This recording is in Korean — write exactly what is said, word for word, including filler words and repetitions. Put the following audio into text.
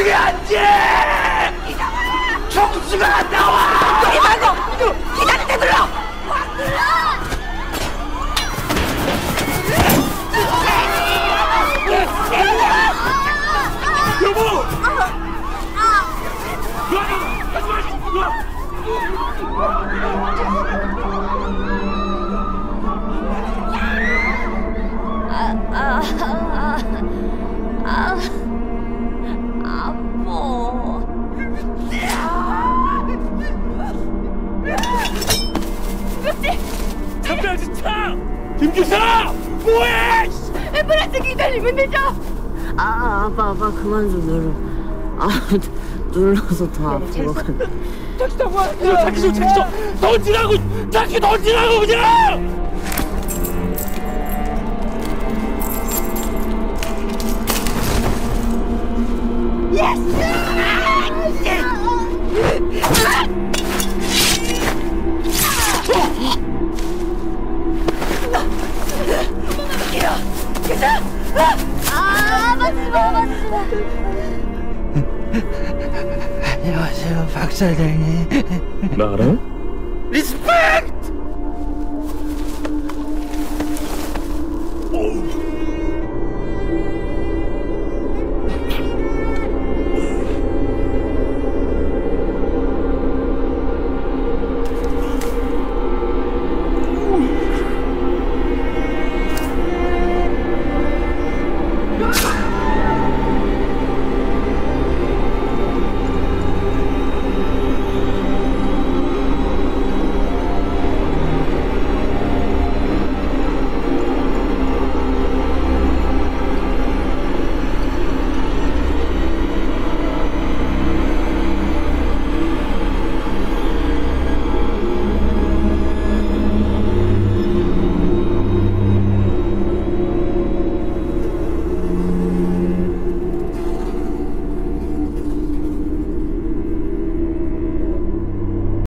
죽여 앉지! 총수가 나와! 때리 말고 기다릴 때 눌러! 확 눌러! 여보! 아, 아, 아, 아, 아파. 그렇지. 잠깐만 차! 김기사! 뭐해! 앰뷸런스 기다리면 되죠? 아, 아빠, 아빠 그만 좀 눌러. 아, 눌러서 더 앞으로 가. 택시 타고 와! 택시 좀, 택시 좀! 던지라고! 택시 던지라고 그냥! 아, 맞지 마, 맞지 마. 안녕하세요, 박 사장님. 나 알아? 리스펙!